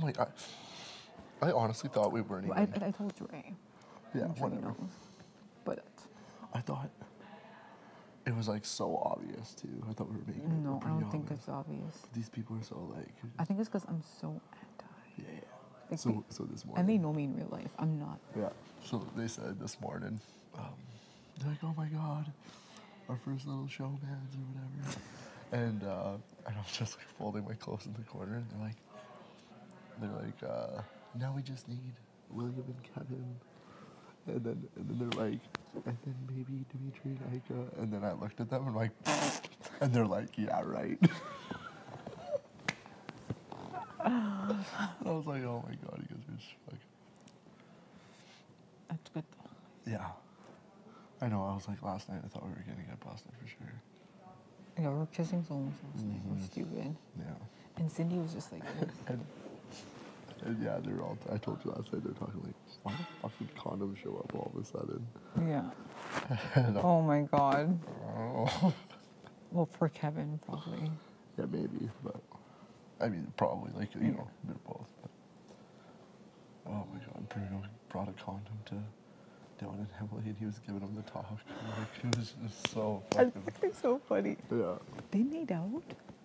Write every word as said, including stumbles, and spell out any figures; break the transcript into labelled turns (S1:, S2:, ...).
S1: like, I, I honestly thought we weren't
S2: I,
S1: even.
S2: I, I told Dre.
S1: Yeah,
S2: I'm sure he
S1: whatever.
S2: knows. But
S1: I thought it was like so obvious too. I thought we were making it
S2: no, I
S1: pretty
S2: don't think
S1: obvious.
S2: it's obvious.
S1: These people are so like.
S2: I think it's because I'm so anti.
S1: Yeah.
S2: Like,
S1: So so this morning.
S2: and they know me in real life. I'm not.
S1: Yeah. So they said this morning, um, they're like, oh my god, our first little showmans or whatever. And uh, and I was just like folding my clothes in the corner, and they're like, they're like, uh, now we just need William and Kevin. And then and then they're like, and then maybe Dimitri and Ika. And then I looked at them and I'm like, and they're like, yeah, right. I was like, oh my god, you guys are just fucking.
S2: That's good though.
S1: Yeah. I know, I was like, last night I thought we were gonna get busted for sure.
S2: Yeah, we were kissing souls last night. It was stupid.
S1: Yeah.
S2: And Cindy was just like,
S1: And, and yeah, they were all, I told you last night, they're talking like, why the fuck did condoms show up all of a sudden?
S2: yeah.
S1: And,
S2: Oh my god.
S1: oh.
S2: Well, for Kevin, probably.
S1: Yeah, maybe, but, I mean, probably, like, you know, a bit of both. But, oh my god, Bruno brought a condom to Dylan and Emily, and he was giving them the talk. Like, it was just so
S2: That's
S1: fucking,
S2: actually so funny.
S1: yeah.
S2: They made out?